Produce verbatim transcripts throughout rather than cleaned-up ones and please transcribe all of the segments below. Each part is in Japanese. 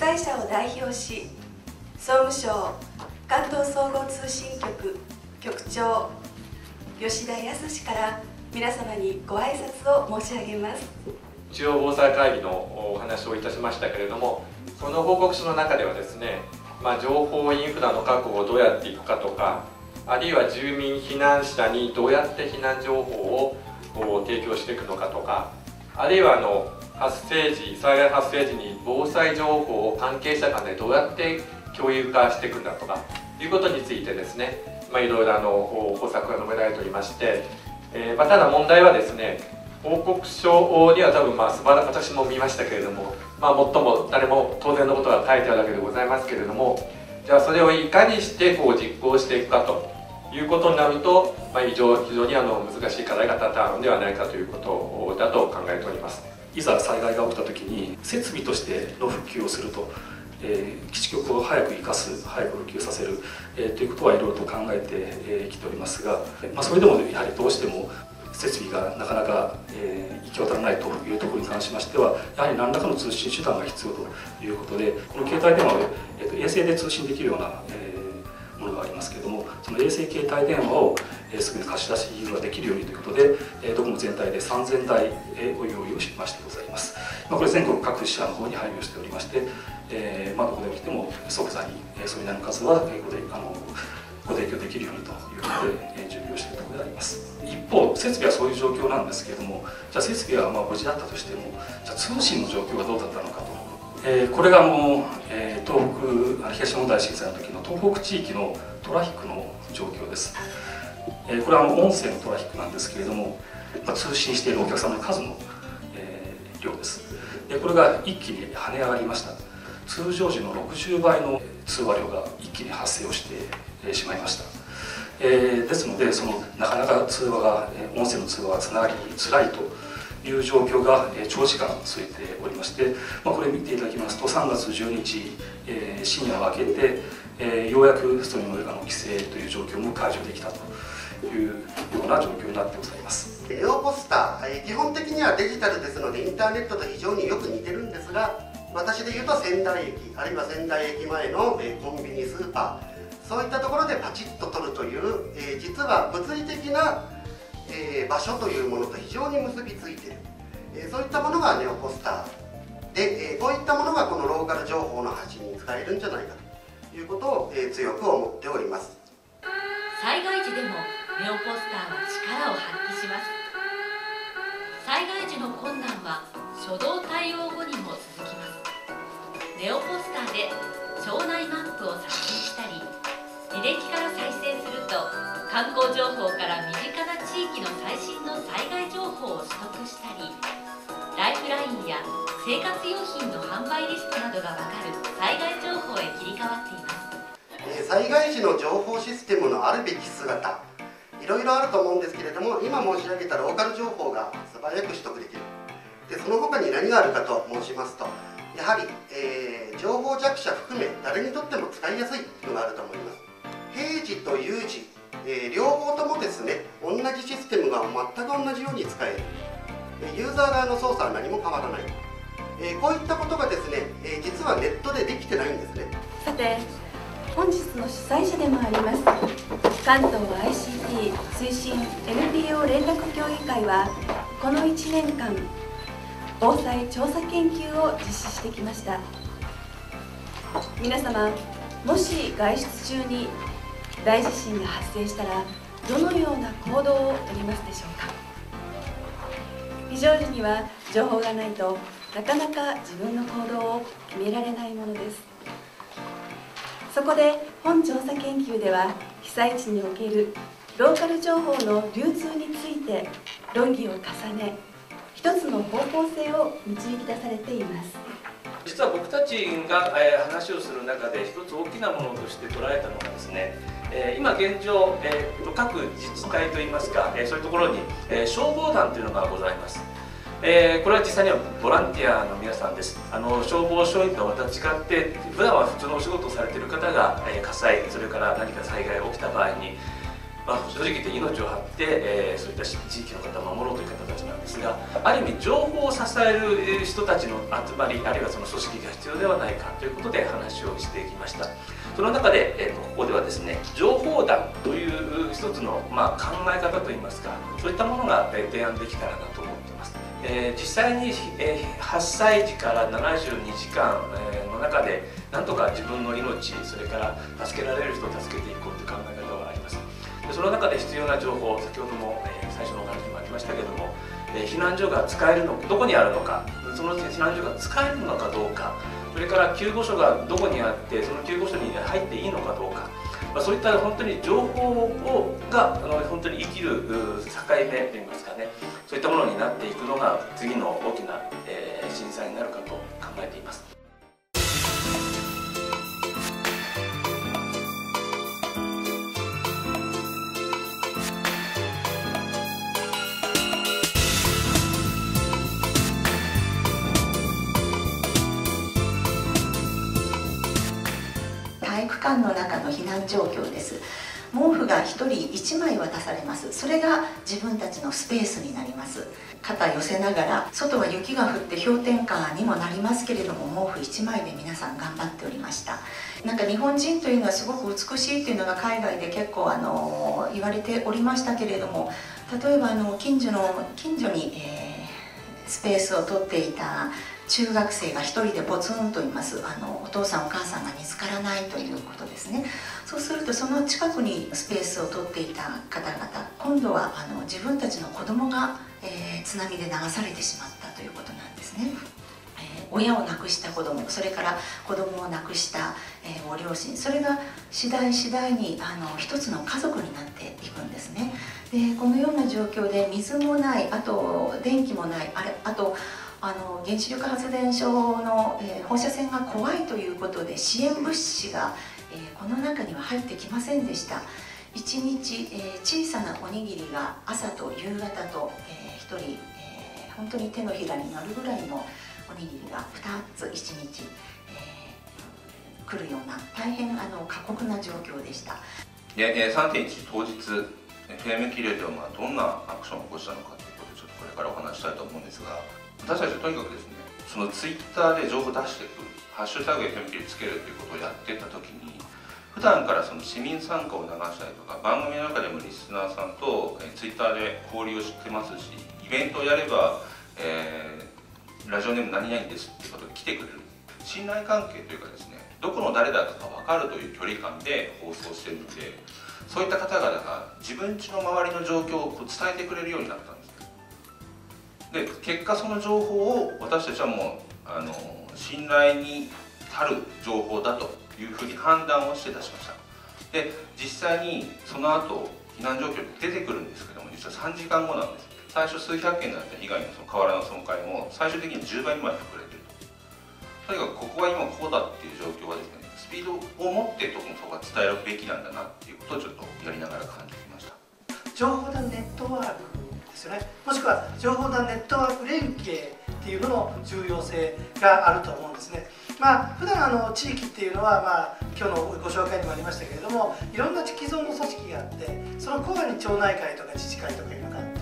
災者を代表し、総務省関東総合通信局局長吉田康から皆様にご挨拶を申し上げます。 中央防災会議のお話をいたしましたけれども、その報告書の中ではですね、まあ、情報インフラの確保をどうやっていくかとか、あるいは住民避難者にどうやって避難情報を提供していくのかとか、あるいはあの発生時災害発生時に防災情報を関係者間でどうやって共有化していくんだとかいうことについてですね、まあ、いろいろあの方策が述べられておりまして、えーまあ、ただ問題はですね、報告書には多分まあ素晴ら私も見ましたけれども、まあ、最も誰も当然のことが書いてあるわけでございますけれども、じゃあそれをいかにしてこう実行していくかということになると、まあ、非常非常にあの難しい課題が多々あるのではないかということだと考えております。 いざ災害が起きたときに設備としての復旧をすると、えー、基地局を早く生かす、早く復旧させる、えー、ということはいろいろと考えてき、えー、ておりますが、まあ、それでもやはりどうしても設備がなかなか、えー、行き渡らないというところに関しましては、やはり何らかの通信手段が必要ということで、この携帯電話を、えー、と衛星で通信できるような、えー、ものがありますけれども、その衛星携帯電話を、えー、すぐに貸し出しができるようにということで、えー、ドコモ全体でさんぜんだいを用意をしましてございます。まあ、これ全国各社の方に配慮しておりまして、えーまあ、どこで起きても即座に、えー、それなりの数は英語であのご提供できるようにということで、えー、準備をしているところであります。一方、設備はそういう状況なんですけれども、じゃあ設備はまあ無事だったとしても、じゃあ通信の状況がどうだったのかと、えー、これがもう、えー、東北東日本大震災の時の東北地域のトラフィックの状況です。えー、これはあの音声のトラフィックなんですけれども、まあ、通信しているお客様の数の、えー、量です。でこれが一気に跳ね上がりました。通常時のろくじゅうばいの通話量が一気に発生をしてしまいました。えー、ですので、そのなかなか通話が音声の通話がつながりづらいという状況が長時間続いておりまして、まあ、これ見ていただきますとさんがつじゅうににち、えー、深夜を明けて、えー、ようやくストリームの規制という状況も解除できたというような状況になってございます。 ネオポスター、基本的にはデジタルですのでインターネットと非常によく似てるんですが、私で言うと仙台駅あるいは仙台駅前のコンビニスーパー、そういったところでパチッと撮るという、えー、実は物理的な、えー、場所というものと非常に結びついている、えー、そういったものがネオポスターで、えー、こういったものがこのローカル情報の発信に使えるんじゃないかということを、えー、強く思っております。 災害時でもネオポスターは力を発揮します。災害時の困難は初動対応後にも続きます。ネオポスターで町内マップを撮影したり、履歴から再生すると観光情報から身近な地域の最新の災害情報を取得したり、ライフラインや生活用品の販売リストなどが分かる災害情報へ切り替わっています。 災害時の情報システムのあるべき姿、いろいろあると思うんですけれども、今申し上げたローカル情報が素早く取得できる。でその他に何があるかと申しますと、やはり、えー、情報弱者含め誰にとっても使いやすいのがあると思います。平時と有事、えー、両方ともですね、同じシステムが全く同じように使える。ユーザー側の操作は何も変わらない。えー、こういったことがですね、えー、実はネットでできてないんですね。 さて、本日の主催者でもあります関東 アイシーティー 推進 エヌピーオー 連絡協議会はこのいちねんかん防災調査研究を実施してきました。皆様、もし外出中に大地震が発生したらどのような行動をとりますでしょうか。非常時には情報がないとなかなか自分の行動を決められないものです。そこで本調査研究では被災地におけるローカル情報の流通について論議を重ね、一つの方向性を導き出されています。 実は僕たちが、えー、話をする中で一つ大きなものとして捉えたのがですね、えー、今現状、えー、各自治体といいますか、えー、そういうところに、えー、消防団というのがございます。えー、これは実際にはボランティアの皆さんです。あの消防署員とはまた違って普段は普通のお仕事をされている方が、えー、火災それから何か災害が起きた場合に、 まあ、正直言って命を張って、えー、そういった地域の方を守ろうという方たちなんですが、ある意味情報を支える人たちの集まり、あるいはその組織が必要ではないかということで話をしてきました。その中で、えー、ここではですね、情報団という一つの、まあ、考え方といいますか、そういったものが、えー、提案できたらなと思っています。えー、実際に、えー、はっさいじからななじゅうにじかん、えー、の中でなんとか自分の命、それから助けられる人を助けていこうという考え方があります。でその中で必要な情報、先ほども、えー、最初のお話にもありましたけれども、えー、避難所が使えるのどこにあるのか、その避難所が使えるのかどうか、それから救護所がどこにあってその救護所に入っていいのかどうか、まあ、そういった本当に情報をがあの本当に生きる境目といいますかね、そういったものになっていくのが次の大きな、えー、震災になるかと考えています。 体育館の中の避難状況です。毛布がひとりいちまい渡されます。それが自分たちのスペースになります。肩寄せながら、外は雪が降って氷点下にもなりますけれども、毛布いちまいで皆さん頑張っておりました。なんか日本人というのはすごく美しいというのが海外で結構あの言われておりましたけれども、例えばあの近所の近所に、えー、スペースを取っていた中学生が一人でポツンといます。あのお父さんお母さんが見つからないということですね。そうするとその近くにスペースを取っていた方々、今度はあの自分たちの子供が、えー、津波で流されてしまったということなんですね。えー、親を亡くした子供、それから子供を亡くした、えー、ご両親、それが次第次第にあの一つの家族になっていくんですね。でこのような状況で水もない、あと電気もない、あれあとあの原子力発電所の、えー、放射線が怖いということで支援物資が、えー、この中には入ってきませんでした。いちにち、えー、小さなおにぎりが朝と夕方と、えー、ひとり、えー、本当に手のひらに乗るぐらいのおにぎりがふたついちにち、えー、来るような大変あの過酷な状況でした。 で さんてんいち 当日フェームキレではまあどんなアクションを起こしたのかということでちょっとこれからお話したいと思うんですが、私たちはとにかくですね、そのツイッターで情報を出していく、ハッシュタグでフェムキレつけるということをやっていったときに、普段からその市民参加を流したりとか、番組の中でもリスナーさんとツイッターで交流をしてますし、イベントをやれば、えー、ラジオネーム何々ですっていうことで来てくれる、信頼関係というかですね、どこの誰だか分かるという距離感で放送しているので、そういった方々が自分家の周りの状況を伝えてくれるようになったんです。で結果その情報を私たちはもうあの信頼に足る情報だというふうに判断をして出しました。で実際にその後避難状況って出てくるんですけども、実はさんじかんごなんです。最初数百件だった被害のその瓦の損壊も最終的にじゅうばいにまで膨れていると。とにかくここは今こうだっていう状況はですね、スピードを持ってとそこは伝えるべきなんだなっていうことをちょっとやりながら感じてきました。 情報団ネットワークですよね、もしくは情報団ネットワーク連携っていうのの重要性があると思うんですね。まあ普段あの地域っていうのは、まあ、今日のご紹介にもありましたけれども、いろんな既存の組織があって、そのコアに町内会とか自治会とかいうのがあって、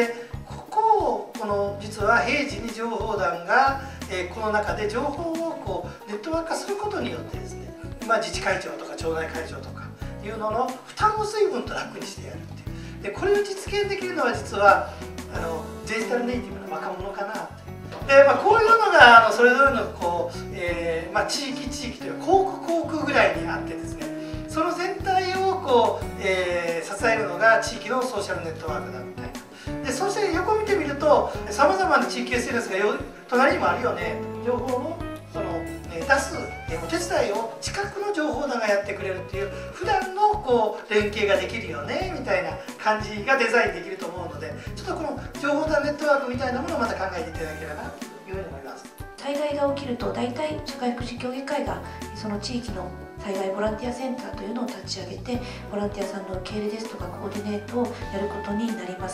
でここをこの実は平時に情報団が、えー、この中で情報をこうネットワーク化することによってですね、まあ、自治会長とか町内会長とかいうのの負担を随分と楽にしてやるっていう。でこれを実現できるのは実はあのデジタルネイティブな若者かなって。で、まあ、こういうのがあのそれぞれのこう、えーまあ、地域地域というか航空航空ぐらいにあってですね、その全体をこう、えー、支えるのが地域のソーシャルネットワークだみたいな。でそして横を見てみるとさまざまな地域 エスエヌエス がよ隣にもあるよね、情報のその、えー、出す、えー、お手伝いを近くの情報団がやってくれるっていう普段のこう連携ができるよねみたいな感じがデザインできると思うので、ちょっとこの情報団ネットワークみたいなものをまた考えていただければなというふうに思います。 災害が起きると大体社会福祉協議会がその地域の災害ボランティアセンターというのを立ち上げて、ボランティアさんの受け入れですとかコーディネートをやることになります。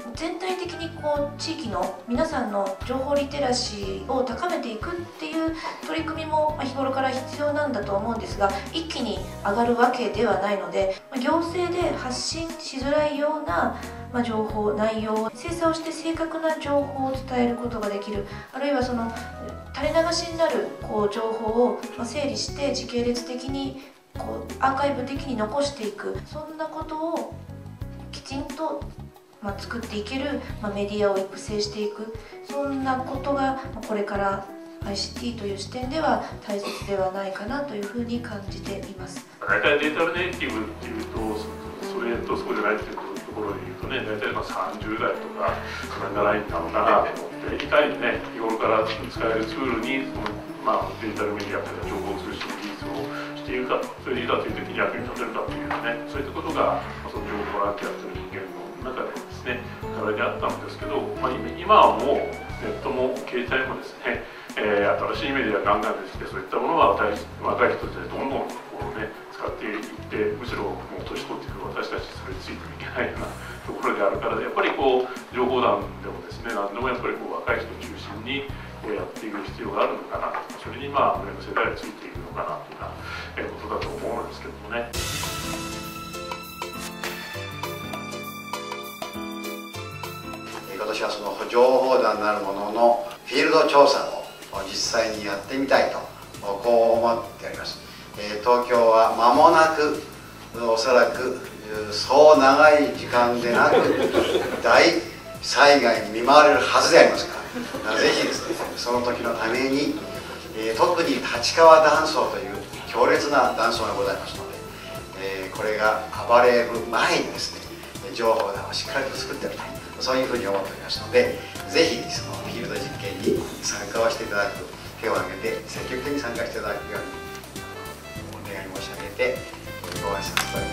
全体的にこう地域の皆さんの情報リテラシーを高めていくっていう取り組みも日頃から必要なんだと思うんですが、一気に上がるわけではないので、行政で発信しづらいような情報内容、精査をして正確な情報を伝えることができる、あるいはその垂れ流しになるこう情報を整理して時系列的にこうアーカイブ的に残していく、そんなことをきちんとまあ、作っていける、まあ、メディアを育成していく、そんなことがこれから アイシーティー という視点では大切ではないかなというふうに感じています。 大体データネイティブっていうと、それとそうじゃないっていうところで言うとね、大体まあさんじゅう代とかそのラインなのかなと思って、いかにね、日頃から使えるツールにその、まあ、デジタルメディアという情報通信技術をしているかと、それでいざという時に役に立てるかというね、そういったことがその情報ボランティアという人間の中でですね、課題であったんですけど、まあ、今はもうネットも携帯もですね、えー、新しいメディアがガンガン出てきて、そういったものは若い人たちでどんどんこう、ね、使っていって、むしろもう年取ってくる私たちそれについてもいけないようなところであるから、やっぱりこう情報団でもですね、何でもやっぱりこう若い人中心にやっていく必要があるのかな、それにまあ上の世代がついていくのかなというようなことだと思うんですけどもね。 今年はその情報団なるもののフィールド調査を実際にやってみたいとこう思っております。東京は間もなくおそらくそう長い時間でなく大災害に見舞われるはずでありますから、ぜひですね、その時のために特に立川断層という強烈な断層がございますので、これが暴れる前にですね、情報団をしっかりと作ってみたい、そういうふうに思っておりますので、ぜひそのフィールド実験に参加をしていただく、手を挙げて積極的に参加していただくようにお願い申し上げてご挨拶と